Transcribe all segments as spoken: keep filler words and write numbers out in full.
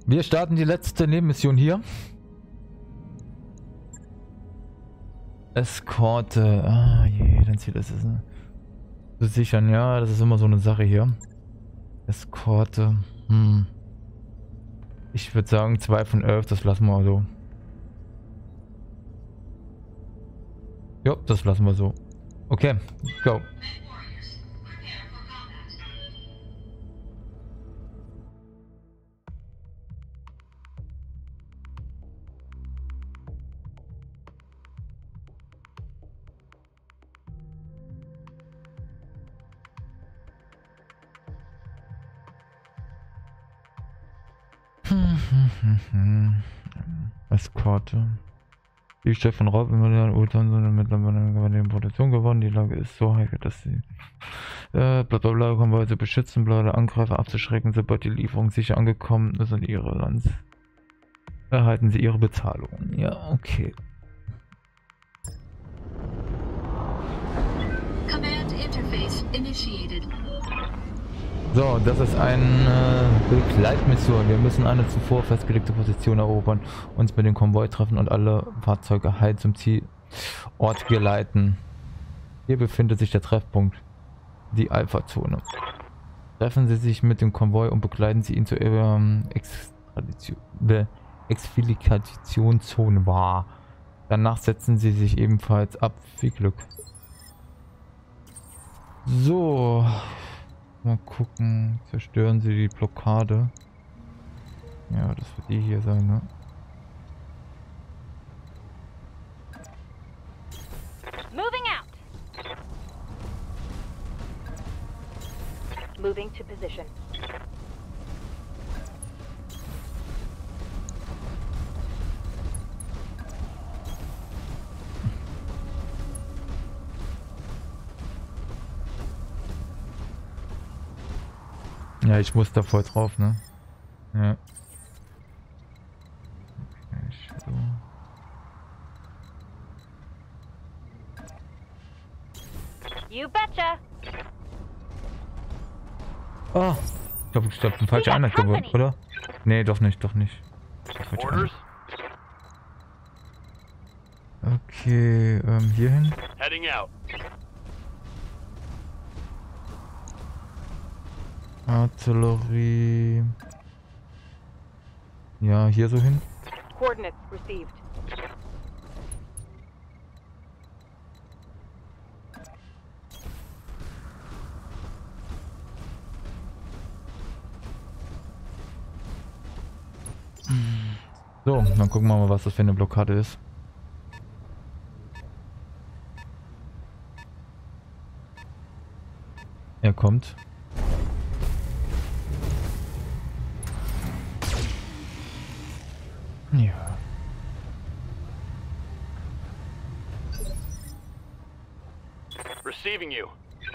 Wir starten die letzte Nebenmission hier. Eskorte. Ah je, dein Ziel ist es. Ne? Zu sichern, ja, das ist immer so eine Sache hier. Eskorte. Hm. Ich würde sagen zwei von elf, das lassen wir so. Jo, das lassen wir so. Okay, go. Eskorte. Die Chef von Raub immer Utan sind mittlerweile in Produktion geworden. Die Lage ist so heikel, dass sie äh, bla bla bla Konvoi zu beschützen, bla bla Angreifer abzuschrecken, sobald die Lieferung sicher angekommen ist und ihre Lands erhalten sie ihre Bezahlung. Ja, okay. Command Interface initiated. So, das ist eine Begleitmission. Wir müssen eine zuvor festgelegte Position erobern, uns mit dem Konvoi treffen und alle Fahrzeuge heil zum Zielort geleiten. Hier befindet sich der Treffpunkt, die Alpha-Zone. Treffen Sie sich mit dem Konvoi und begleiten Sie ihn zu Ihrer Exfiltrationszone wahr. Danach setzen Sie sich ebenfalls ab. Viel Glück. So. Mal gucken, zerstören sie die Blockade. Ja, das wird die hier sein, ne? Moving out. Moving to position. Ja, ich muss da voll drauf, ne? Ja. Okay, so. You betcha. Oh, ich glaube, ich habe eine falsche Einheit gewonnen, oder? Nee, doch nicht, doch nicht. Orders? Okay, ähm, hierhin. Heading out. Artillerie. Ja, hier so hin. Coordinates received. So, dann gucken wir mal, was das für eine Blockade ist. Er kommt. Ja. Receiving you.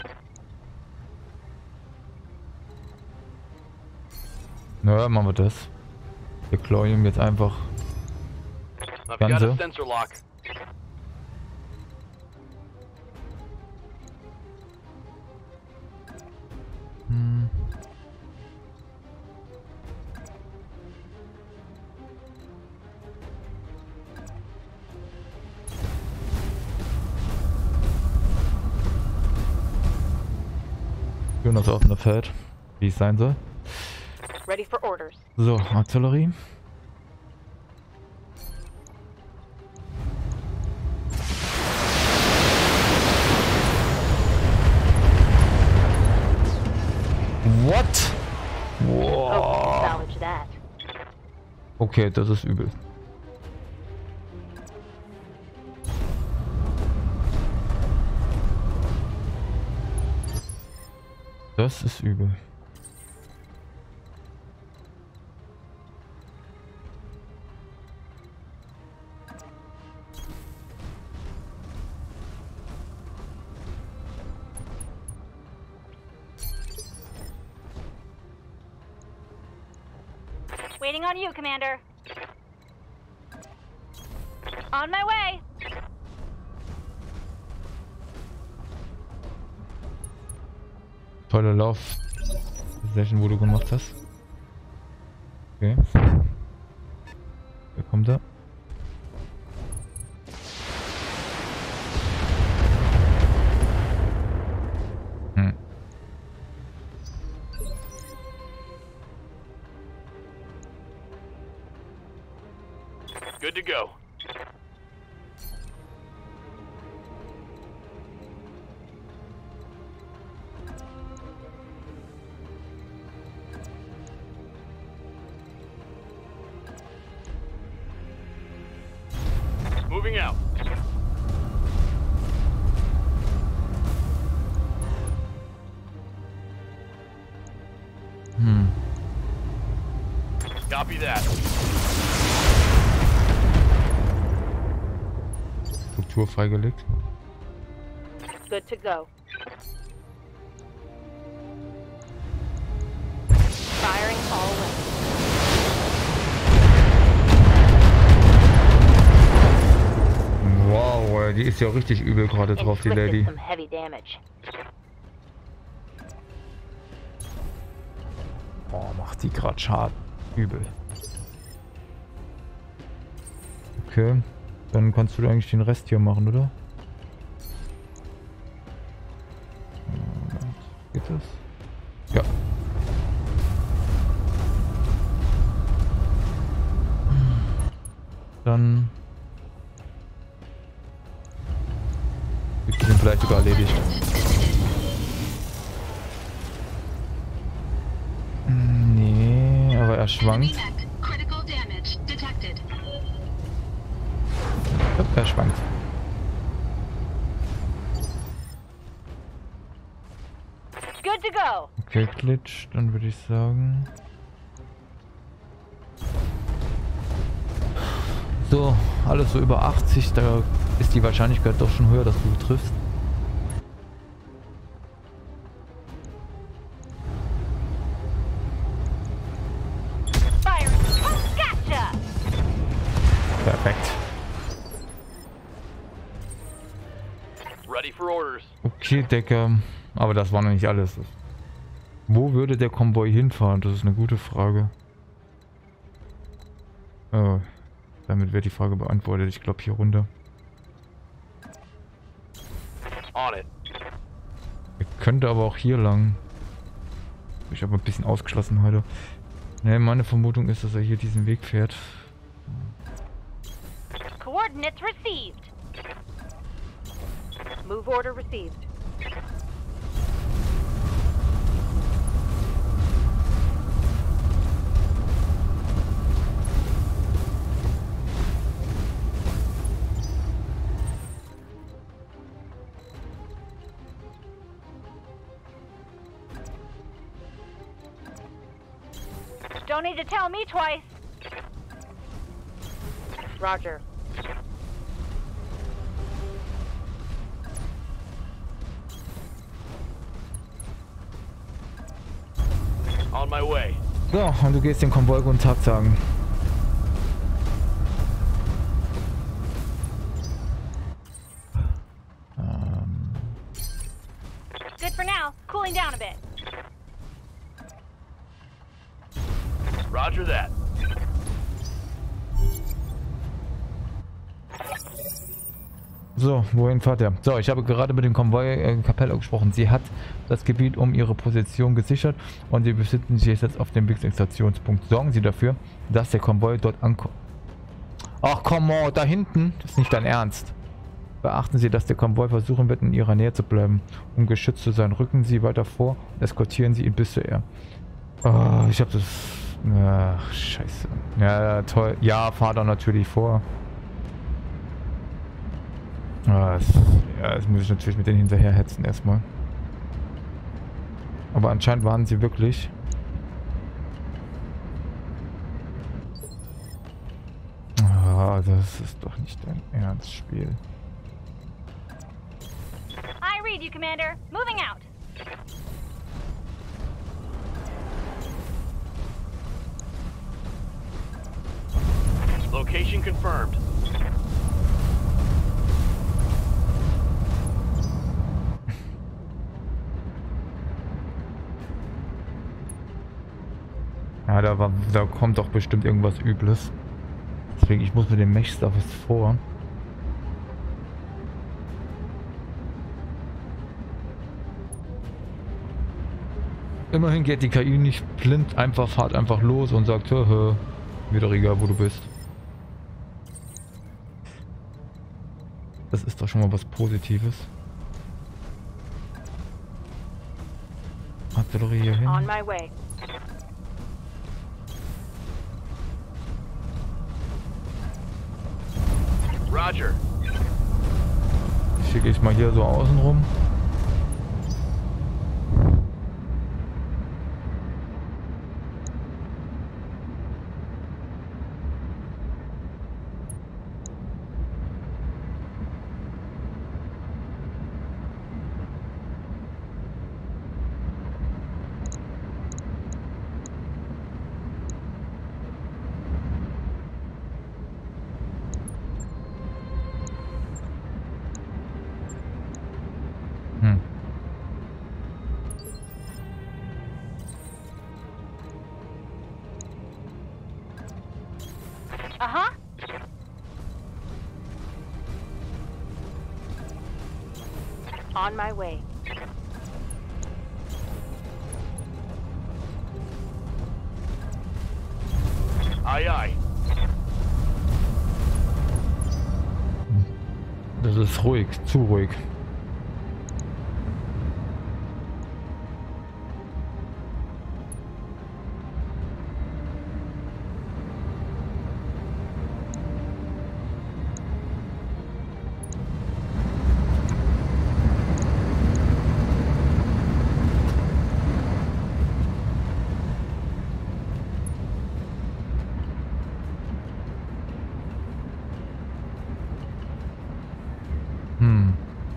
Na, machen wir das. Wir klauen ihm jetzt einfach I've got Ganze. a sensor lock. Hm. Schön das offene Feld, wie es sein soll. Ready for orders. So, Artillerie. What? Wow. Oh, salvage that. Okay, das ist übel. Das ist übel. Waiting on you, Commander. On my way. Tolle Lauf-Session, wo du gemacht hast. Okay. Wer kommt da? Hm. Good to go. Moving out. Hm. Copy that. Struktur freigelegt. Good to go. Firing all weapons. Wow, die ist ja richtig übel gerade drauf, die Inflicted Lady. some heavy damage. Boah, macht die gerade Schaden. Übel. Okay, dann kannst du eigentlich den Rest hier machen, oder? Geht das? Ja. Dann ist den vielleicht sogar erledigt. Nee, aber er Enemy schwankt. mech. Critical damage detected. Ja, er schwankt. Good to go. Okay, Glitch, dann würde ich sagen. So, alles so über achtzig, da ist die Wahrscheinlichkeit doch schon höher, dass du triffst. Firing. Oh, gotcha. Perfekt. Ready for orders. Okay, Decker. Aber das war noch nicht alles. Wo würde der Konvoi hinfahren? Das ist eine gute Frage. Oh, damit wird die Frage beantwortet. Ich glaube hier runter. On it. Er könnte aber auch hier lang. Ich habe ein bisschen ausgeschlossen heute. Ne, meine Vermutung ist, dass er hier diesen Weg fährt. Coordinates received. Move order received. Don't need to tell me twice. Roger. On my way. So, und du gehst den Konvoi guten Tag sagen. Ähm, Good for now. Cooling down a bit. Roger that. so, wohin fährt er? So, ich habe gerade mit dem Konvoi äh, Capella gesprochen. Sie hat das Gebiet um ihre Position gesichert und sie befinden sich jetzt auf dem Wechselstationspunkt. Sorgen Sie dafür, dass der Konvoi dort ankommt. Ach komm, on, da hinten? Das ist nicht dein Ernst. Beachten Sie, dass der Konvoi versuchen wird, in ihrer Nähe zu bleiben. Um geschützt zu sein, rücken Sie weiter vor und eskortieren Sie ihn bis zu ihr. Oh, ich habe das... Ach, scheiße. Ja, toll. Ja, fahr da natürlich vor. Ah, das, ja, das muss ich natürlich mit denen hinterher hetzen erstmal. Aber anscheinend waren sie wirklich. Ah, das ist doch nicht dein Ernstspiel. I read you, Commander. Moving out. Location confirmed. Ja, da, war, da kommt doch bestimmt irgendwas Übles. Deswegen, ich muss mit dem Mech-Stuff jetzt vor. Immerhin geht die K I nicht blind, einfach fahrt einfach los und sagt, hö, hö, wieder egal, wo du bist. Das ist doch schon mal was Positives. Artillerie hier hin. On my way. Roger. Schicke ich mal hier so außen rum. Hm. Uh-huh. On my way. Aye, aye. Das ist ruhig, zu ruhig. Hm.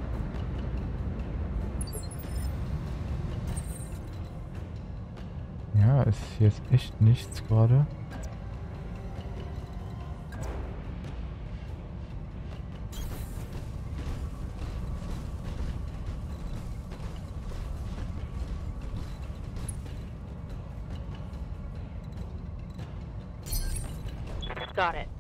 Ja, ist jetzt echt nichts gerade. Got it.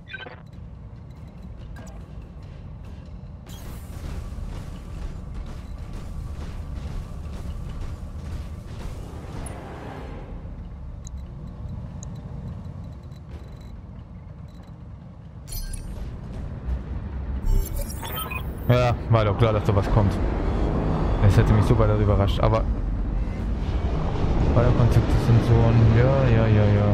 Ja, war doch klar, dass da was kommt. Es hätte mich so weiter überrascht, aber Feuerkontaktsensoren, ja, ja, ja, ja.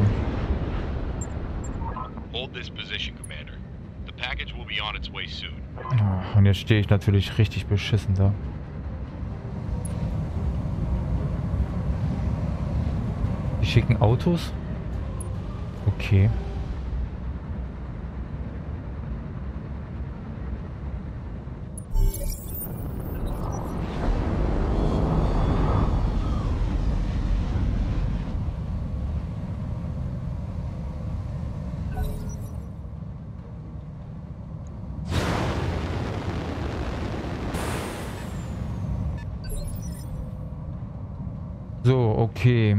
Hold this position, Commander. The package will be on its way soon. Und jetzt stehe ich natürlich richtig beschissen da. Die schicken Autos? Okay. So, okay.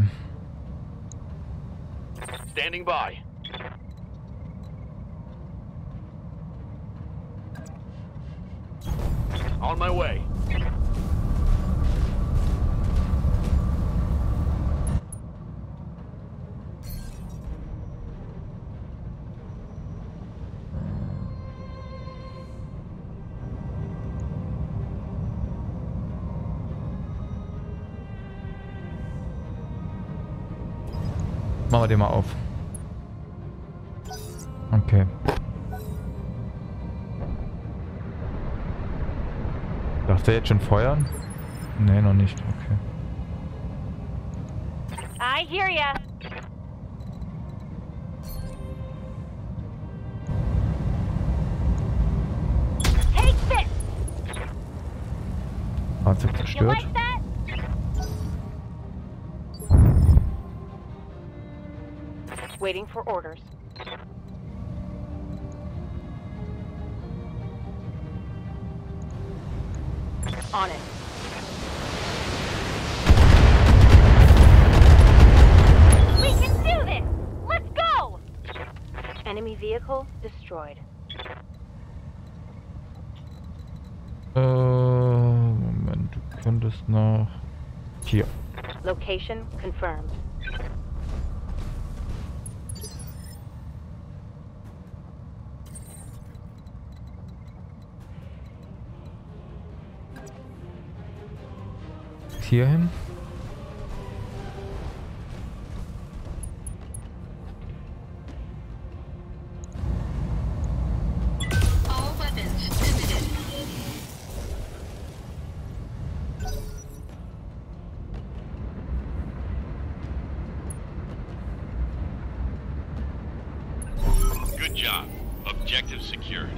Standing by. On my way. Machen wir den mal auf. Okay. Darf der jetzt schon feuern? Nee, noch nicht. Okay. I hear ya. Take this. Fahrzeug You zerstört. like that? Waiting for orders. On it. We can do this! Enemy vehicle destroyed. Äh, Moment, du könntest nach... Hier. Location confirmed. Hier hin. All weapons visited. Good job. Objective secured.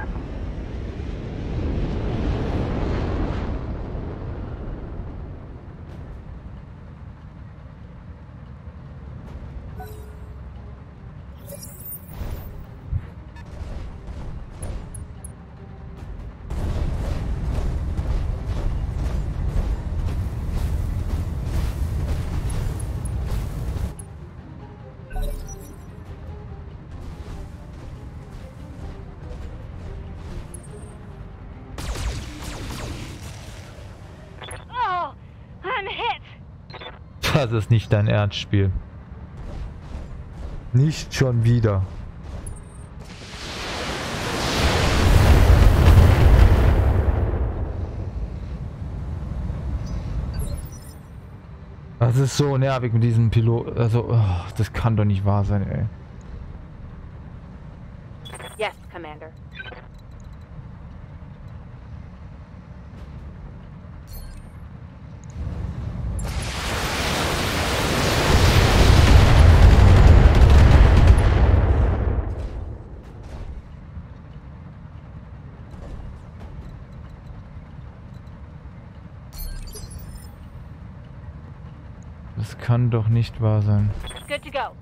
Oh, I'm hit. Das ist nicht dein Ernstspiel. Nicht schon wieder. Das ist so nervig mit diesem Pilot. Also, oh, das kann doch nicht wahr sein, ey. Yes, Commander. Das kann doch nicht wahr sein. Good to go.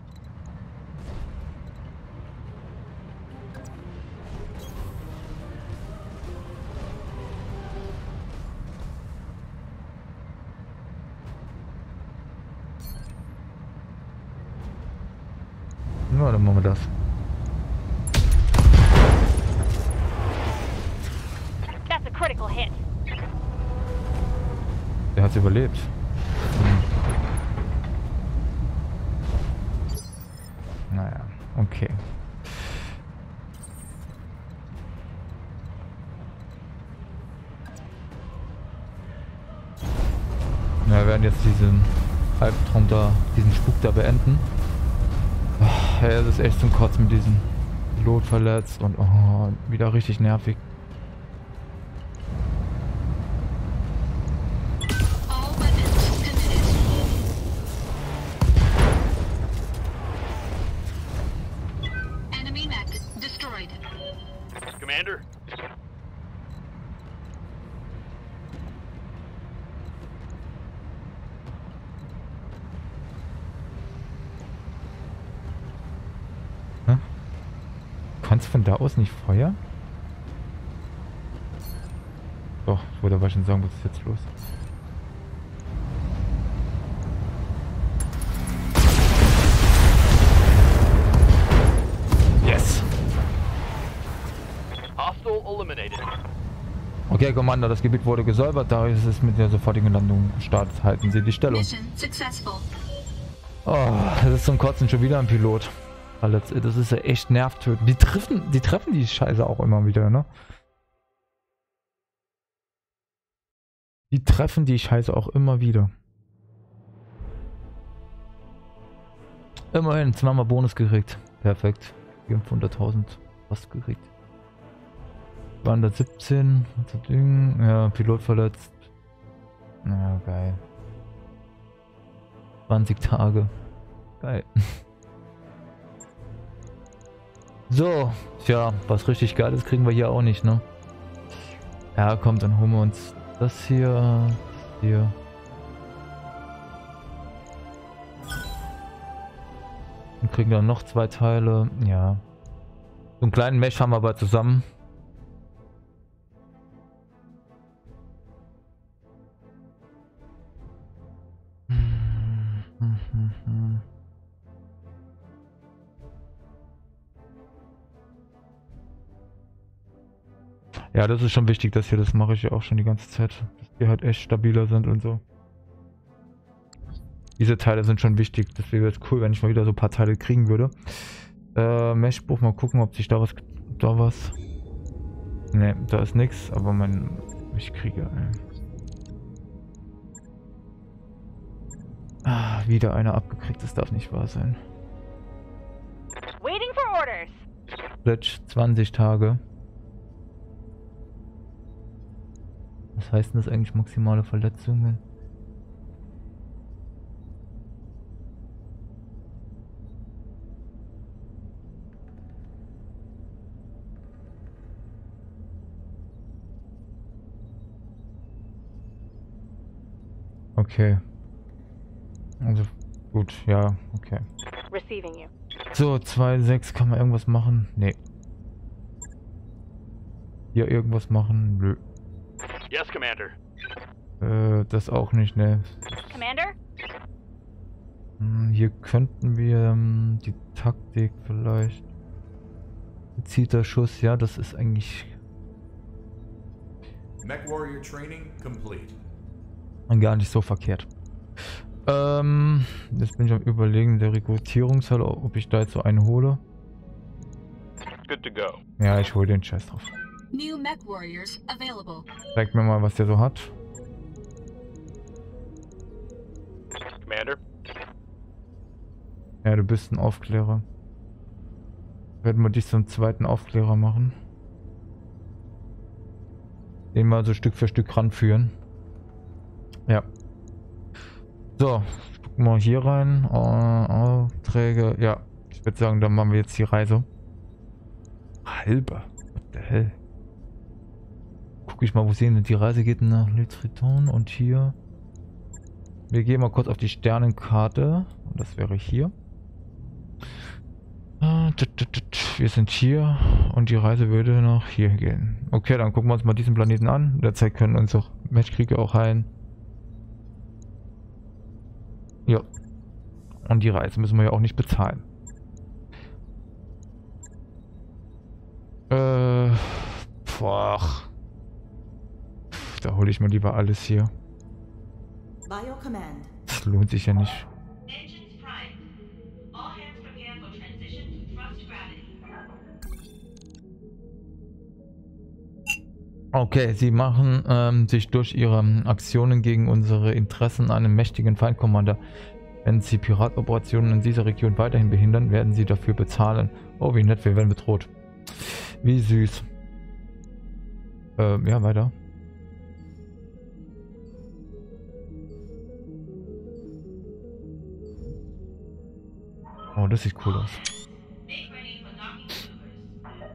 Na, dann machen wir das. That's a critical hit. Der hat's überlebt. Hm. Naja, okay. Na, wir werden jetzt diesen Albtraum da, diesen Spuk da beenden. Oh, ja, das ist echt zum Kotzen mit diesem Pilot verletzt und oh, wieder richtig nervig. All weapons committed. Enemy mech destroyed. Commander? Kannst du von da aus nicht Feuer? Doch, ich wollte aber schon sagen, was ist jetzt los? Yes! Hostile eliminated. Okay, Commander, das Gebiet wurde gesäubert, da ist es mit der sofortigen Landung gestartet. Halten Sie die Stellung. Mission successful. Oh, das ist zum Kotzen schon wieder ein Pilot. Alles, das ist ja echt nervtötend. Die treffen, die treffen die Scheiße auch immer wieder, ne? Die treffen die Scheiße auch immer wieder. Immerhin, zweimal Bonus gekriegt. Perfekt. fünfhunderttausend was gekriegt. zweihundertsiebzehn. Ja, Pilot verletzt. Na, geil. zwanzig Tage. Geil. So, tja, was richtig Geiles kriegen wir hier auch nicht, ne? Ja, kommt, dann holen wir uns das hier, das hier. Und kriegen dann noch zwei Teile, ja. So einen kleinen Mesh haben wir aber zusammen. Ja, das ist schon wichtig, dass hier, das mache ich ja auch schon die ganze Zeit, dass die halt echt stabiler sind und so. Diese Teile sind schon wichtig, das wäre jetzt cool, wenn ich mal wieder so ein paar Teile kriegen würde. Äh, Meshbruch, mal gucken, ob sich da was, da was... Ne, da ist nichts, aber mein, ich kriege, ey. Ah, wieder einer abgekriegt, das darf nicht wahr sein. Waiting for orders. Pledge zwanzig Tage. Was heißt denn das eigentlich, maximale Verletzungen? Okay. Also gut, ja, okay. Receiving you. So, zwei Komma sechs, kann man irgendwas machen? Nee. Hier irgendwas machen? Nö. Yes, Commander. Äh, das auch nicht, ne. Commander? Hm, hier könnten wir ähm, die Taktik vielleicht. Gezielter Schuss, ja, das ist eigentlich MechWarrior Training complete. gar nicht so verkehrt. Ähm, jetzt bin ich am Überlegen der Rekrutierungshalle, ob ich da jetzt so einen hole. Good to go. Ja, ich hole den Scheiß drauf. New mech warriors available. Zeig mir mal, was der so hat. Commander? Ja, du bist ein Aufklärer. Werden wir dich zum zweiten Aufklärer machen. Den mal so Stück für Stück ranführen. Ja. So, gucken wir hier rein. Äh, Aufträge. Ja, ich würde sagen, dann machen wir jetzt die Reise. Halber. What the hell? Guck ich mal, wo sehen denn die Reise geht nach Litriton und hier. Wir gehen mal kurz auf die Sternenkarte. Und das wäre hier. Wir sind hier und die Reise würde nach hier gehen. Okay, dann gucken wir uns mal diesen Planeten an. Derzeit können unsere Mechkriege auch heilen. Ja. Und die Reise müssen wir ja auch nicht bezahlen. Äh. Boah. Da hole ich mir lieber alles hier. Bio Command. Das lohnt sich ja nicht. Engines prime. All hands prepare for transition to thrust gravity. Okay, sie machen ähm, sich durch ihre Aktionen gegen unsere Interessen einen mächtigen Feindkommander. Wenn sie Piratoperationen in dieser Region weiterhin behindern, werden sie dafür bezahlen. Oh, wie nett, wir werden bedroht. Wie süß. Ähm, ja, weiter. Oh, das sieht cool aus. Make ready for docking maneuvers.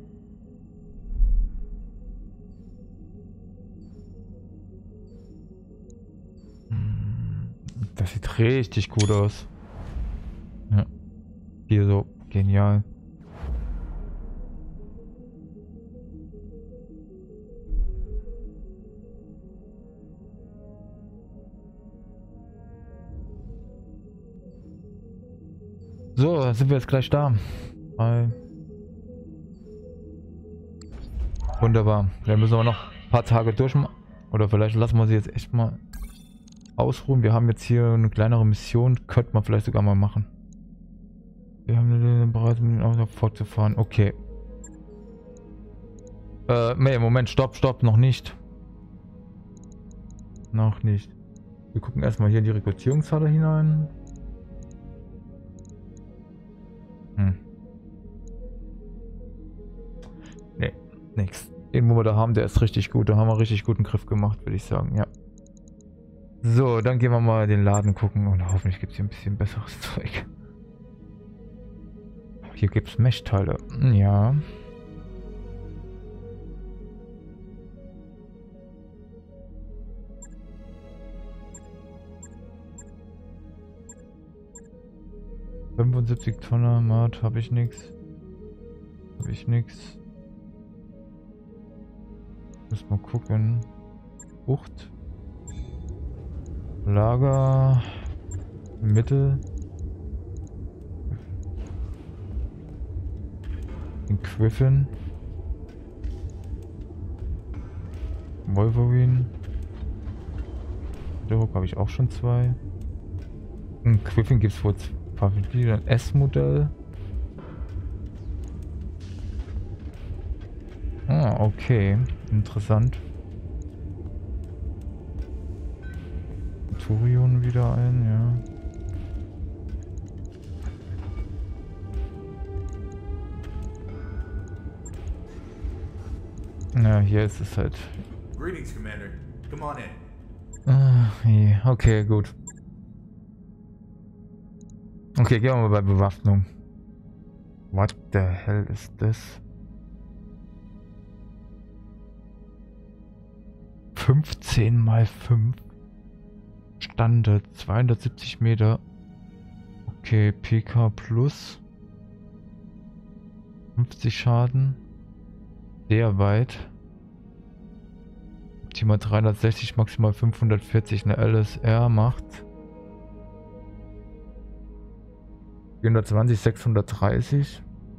Das sieht richtig gut aus. Ja. Hier so genial. So, dann sind wir jetzt gleich da. Hi. Wunderbar. Dann müssen wir noch ein paar Tage durchmachen. Oder vielleicht lassen wir sie jetzt echt mal ausruhen. Wir haben jetzt hier eine kleinere Mission. Könnte man vielleicht sogar mal machen. Wir haben bereit, mit dem Auto fortzufahren. Okay. Äh, nee, Moment. Stopp, stopp. Noch nicht. Noch nicht. Wir gucken erstmal hier in die Rekrutierungshalle hinein. Hm. Nee, nix. Den, wo wir da haben, der ist richtig gut. Da haben wir richtig guten Griff gemacht, würde ich sagen, ja. So, dann gehen wir mal den Laden gucken und hoffentlich gibt es hier ein bisschen besseres Zeug. Hier gibt es Mech-Teile. Ja. fünfundsiebzig Tonner Mat, habe ich nichts. Habe ich nichts. Muss mal gucken. Bucht. Lager. Mittel. In Griffin. Wolverine. Da habe ich auch schon zwei. Ein Quiffin gibt es wohl zwei, ein S-Modell. Ah, okay. Interessant. Turion wieder ein, ja. Ja, hier ist es halt. Greetings, Commander. Come on in. Ah, je. Okay, gut. Okay, gehen wir mal bei Bewaffnung. What the hell ist das? fünfzehn mal fünf. Standard zweihundertsiebzig Meter. Okay, P K plus. fünfzig Schaden. Sehr weit. Optimal dreihundertsechzig, maximal fünfhundertvierzig. Eine L S R macht vierhundertzwanzig, sechshundertdreißig.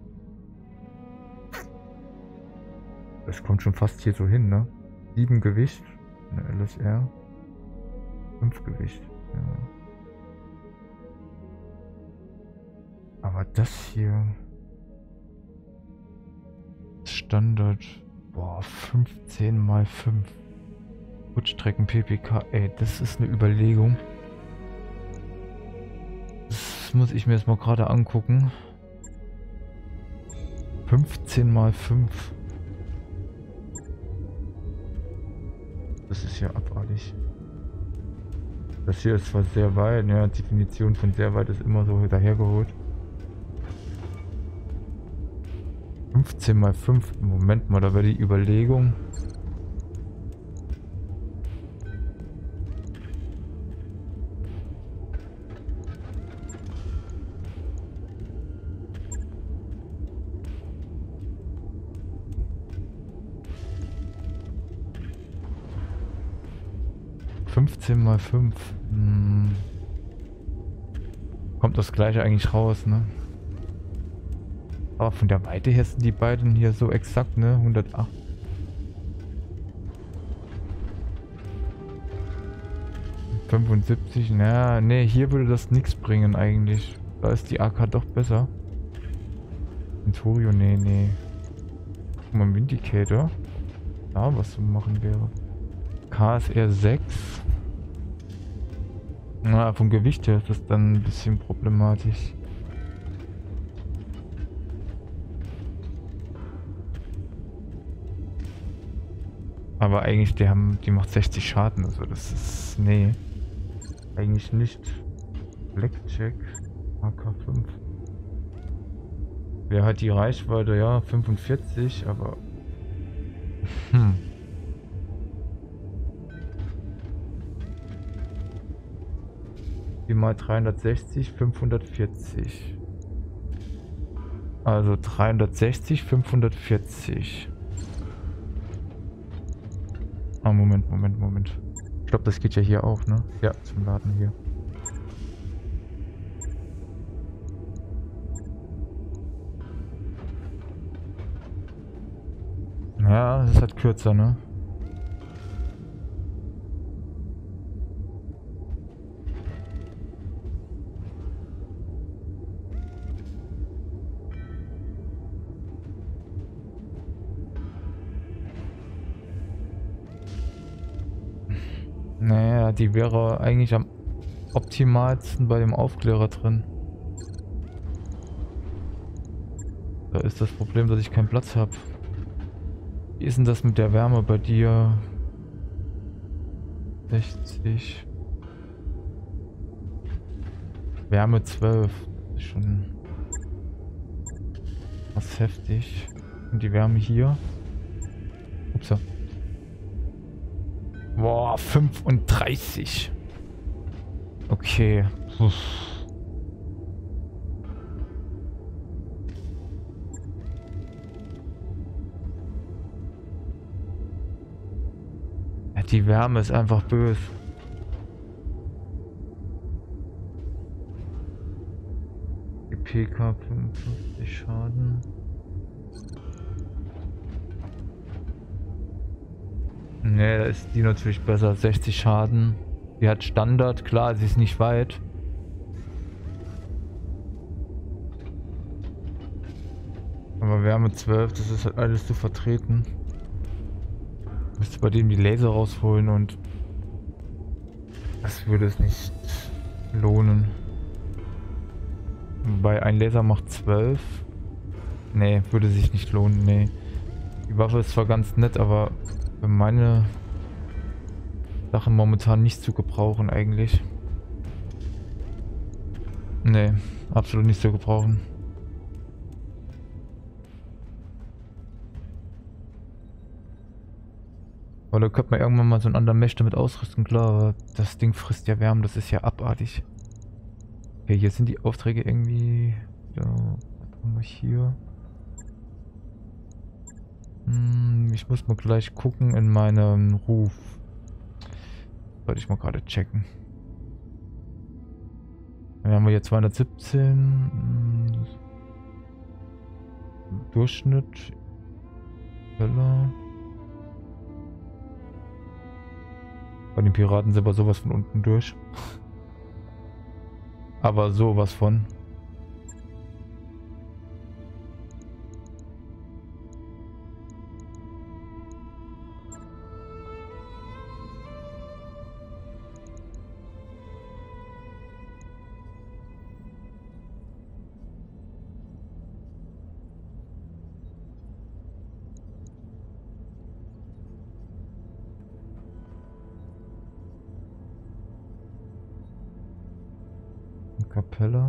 Das kommt schon fast hier so hin, ne? sieben Gewicht. Eine L S R. fünf Gewicht. Ja. Aber das hier. Standard. Boah, fünfzehn mal fünf. Kurzstrecken P P K. Ey, das ist eine Überlegung. Das muss ich mir jetzt mal gerade angucken. fünfzehn mal fünf. Das ist ja abartig. Das hier ist zwar sehr weit, ja, Definition von sehr weit ist immer so dahergeholt. fünfzehn mal fünf, Moment mal, da wäre die Überlegung. fünfzehn mal fünf. Hm. Kommt das gleiche eigentlich raus, ne? Aber von der Weite her sind die beiden hier so exakt, ne? hundertacht. fünfundsiebzig, naja, ne, hier würde das nichts bringen eigentlich. Da ist die A K doch besser. Centurio, nee, nee. Guck mal, Vindicator. Da was zu machen wäre. K S R sechs. Na, vom Gewicht her ist das dann ein bisschen problematisch. Aber eigentlich, die haben, die macht sechzig Schaden, also das ist, nee, eigentlich nicht. Blackjack, A K fünf. Wäre halt die Reichweite, ja, fünfundvierzig, aber, hm. Die mal dreihundertsechzig, fünfhundertvierzig. Also dreihundertsechzig, fünfhundertvierzig. Ah, Moment, Moment, Moment. Ich glaube, das geht ja hier auch, ne? Ja, zum Laden hier. Ja, das ist halt kürzer, ne? Naja, die wäre eigentlich am optimalsten bei dem Aufklärer drin. Da ist das Problem, dass ich keinen Platz habe. Wie ist denn das mit der Wärme bei dir? sechzig. Wärme zwölf. Das ist schon was heftig. Und die Wärme hier. Upsa. Boah, fünfunddreißig. Okay. Uff. Ja, die Wärme ist einfach böse. Die P K fünfundfünfzig Schaden. Ne, da ist die natürlich besser. sechzig Schaden. Die hat Standard, klar, sie ist nicht weit. Aber Wärme zwölf, das ist halt alles zu vertreten. Müsste bei dem die Laser rausholen und das würde es nicht lohnen. Wobei ein Laser macht zwölf. Nee, würde sich nicht lohnen, nee. Die Waffe ist zwar ganz nett, aber für meine Sachen momentan nicht zu gebrauchen eigentlich. Nee, absolut nicht zu gebrauchen. Weil da könnte man irgendwann mal so einen anderen Mesh damit ausrüsten, klar, aber das Ding frisst ja Wärme, das ist ja abartig. Okay, hier sind die Aufträge irgendwie... Ja, was haben wir hier? Hm, ich muss mal gleich gucken in meinem Ruf. Sollte ich mal gerade checken. Dann haben wir hier zweihundertsiebzehn. Hm, Durchschnitt. Höller. Bei den Piraten sind wir sowas von unten durch. Aber sowas von. Kapelle.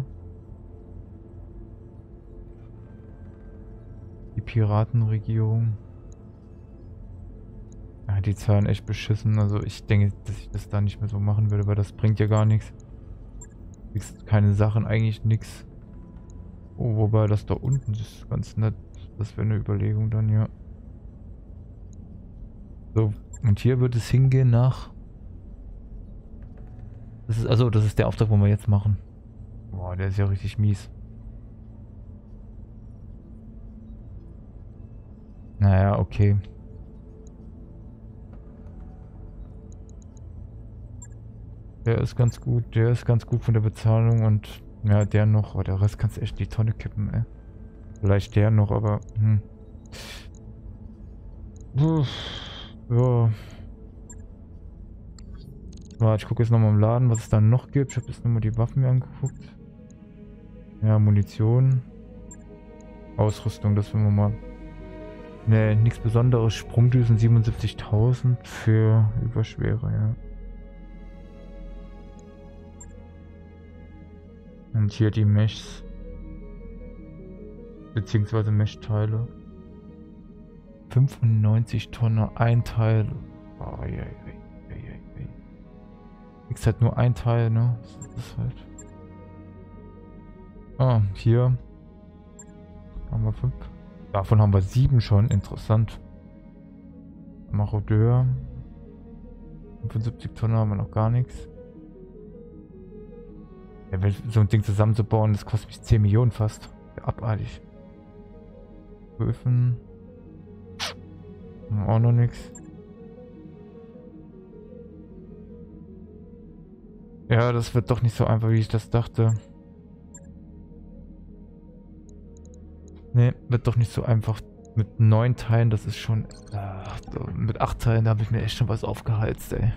Die Piratenregierung. Ja, die Zahlen echt beschissen. Also ich denke, dass ich das da nicht mehr so machen würde, weil das bringt ja gar nichts. Keine Sachen, eigentlich nichts. Oh, wobei das da unten ist ganz nett. Das wäre eine Überlegung dann, ja. So, und hier wird es hingehen nach... Das ist, also das ist der Auftrag, wo wir jetzt machen. Boah, der ist ja richtig mies. Naja, okay. Der ist ganz gut, der ist ganz gut von der Bezahlung und ja, der noch, aber der Rest kannst du echt die Tonne kippen, ey. Vielleicht der noch, aber hm. Uff, ja. Warte, ich gucke jetzt nochmal im Laden, was es da noch gibt. Ich habe jetzt nochmal die Waffen mir angeguckt. Ja, Munition. Ausrüstung, das wollen wir mal. Ne, nichts Besonderes. Sprungdüsen siebenundsiebzigtausend für Überschwere, ja. Und hier die Meshs. Beziehungsweise Mesh-Teile. fünfundneunzig Tonnen, ein Teil. Oh, ja, ja, ja. X hat nur ein Teil, ne? Das ist halt. Ah, hier haben wir fünf. Davon haben wir sieben schon. Interessant. Marodeur. fünfundsiebzig Tonnen haben wir noch gar nichts. Ja, so ein Ding zusammenzubauen, das kostet mich zehn Millionen fast. Ja, abartig. Öfen. Auch noch nichts. Ja, das wird doch nicht so einfach, wie ich das dachte. Ne, wird doch nicht so einfach. Mit neun Teilen, das ist schon... Äh, mit acht Teilen, da habe ich mir echt schon was aufgeheizt, ey.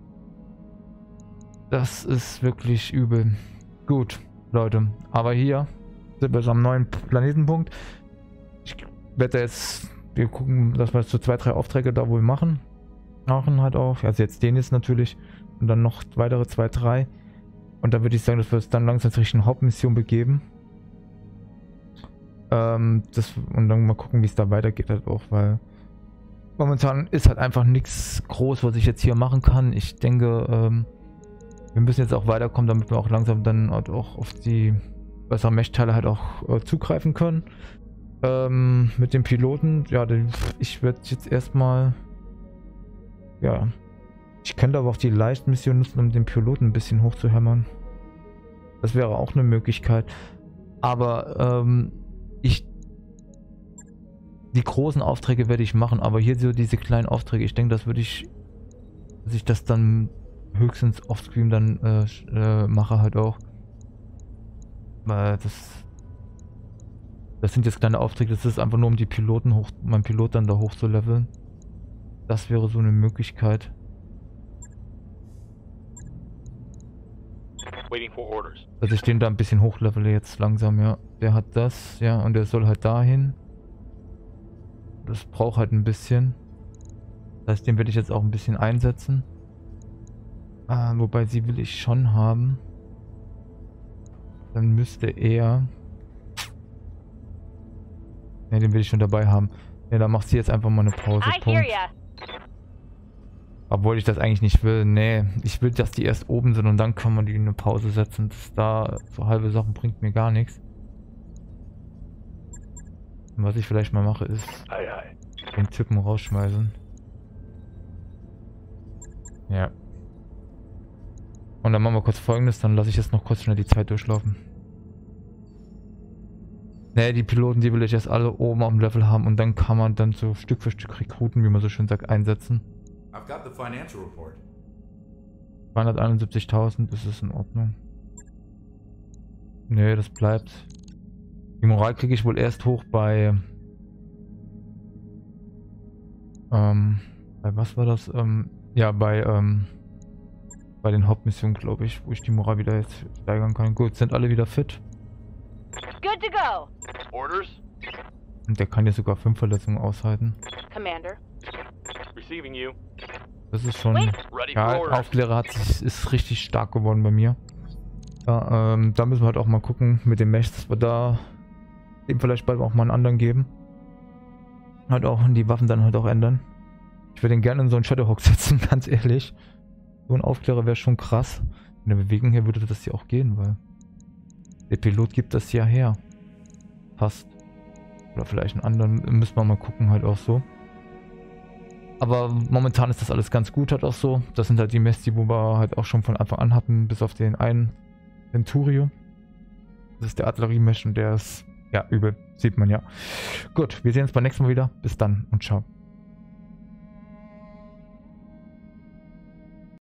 Das ist wirklich übel. Gut, Leute. Aber hier sind wir so am neuen Planetenpunkt. Ich werde jetzt... Wir gucken, dass wir jetzt so zwei, drei Aufträge da wohl machen. Machen halt auch. Also jetzt den jetzt natürlich. Und dann noch weitere zwei, drei. Und dann würde ich sagen, dass wir uns dann langsam Richtung Hauptmission begeben. Ähm, das, und dann mal gucken, wie es da weitergeht halt auch, weil momentan ist halt einfach nichts groß, was ich jetzt hier machen kann. Ich denke, ähm, wir müssen jetzt auch weiterkommen, damit wir auch langsam dann halt auch auf die besseren Mesh-Teile halt auch äh, zugreifen können. Ähm, mit dem Piloten, ja, den, ich werde jetzt erstmal, ja, ich könnte aber auch die Leichtmission nutzen, um den Piloten ein bisschen hochzuhämmern. Das wäre auch eine Möglichkeit. Aber ähm, ich Die großen Aufträge werde ich machen, aber hier so diese kleinen Aufträge, ich denke, das würde ich, dass ich das dann höchstens offscreen dann äh, äh, mache halt auch. Weil das, das sind jetzt kleine Aufträge, das ist einfach nur um die Piloten hoch, meinen Pilot dann da hoch zu leveln. Das wäre so eine Möglichkeit. Waiting for orders. Dass ich den da ein bisschen hochlevele jetzt langsam, ja. Der hat das, ja, und der soll halt dahin. Das braucht halt ein bisschen. Das heißt, den werde ich jetzt auch ein bisschen einsetzen. Ah, wobei sie will ich schon haben. Dann müsste er... Ne, den will ich schon dabei haben. Ne, dann macht sie jetzt einfach mal eine Pause. I hear Punkt. ya. Obwohl ich das eigentlich nicht will. Nee, ich will, dass die erst oben sind und dann kann man die in eine Pause setzen. Das da so halbe Sachen bringt mir gar nichts. Und was ich vielleicht mal mache, ist Aye, aye. den Typen rausschmeißen. Ja. Und dann machen wir kurz Folgendes, dann lasse ich jetzt noch kurz schnell die Zeit durchlaufen. Ne, die Piloten, die will ich erst alle oben am Level haben und dann kann man dann so Stück für Stück Rekruten, wie man so schön sagt, einsetzen. I've got the financial report. zweihunderteinundsiebzigtausend, das ist in Ordnung. Ne, das bleibt. Die Moral kriege ich wohl erst hoch bei... Ähm, bei was war das? Ähm, ja, bei, ähm, bei den Hauptmissionen, glaube ich, wo ich die Moral wieder jetzt steigern kann. Gut, sind alle wieder fit. Good to go. Orders? Und der kann ja sogar fünf Verletzungen aushalten. Commander. Receiving you. Das ist schon... Ready Ja, for orders. Aufklärer hat sich, ist richtig stark geworden bei mir. Ja, ähm, da müssen wir halt auch mal gucken mit dem Mech, dass wir da dem vielleicht bald auch mal einen anderen geben. Halt auch die Waffen dann halt auch ändern. Ich würde den gerne in so einen Shadowhawk setzen, ganz ehrlich. So ein Aufklärer wäre schon krass. In der Bewegung hier würde das ja auch gehen, weil der Pilot gibt das ja her. Passt. Oder vielleicht einen anderen, müssen wir mal gucken, halt auch so. Aber momentan ist das alles ganz gut halt auch so. Das sind halt die Mess, die wo wir halt auch schon von Anfang an hatten, bis auf den einen Centurio. Das ist der Artillerie-Mesh und der ist, ja, übel. Sieht man ja. Gut, wir sehen uns beim nächsten Mal wieder. Bis dann und ciao.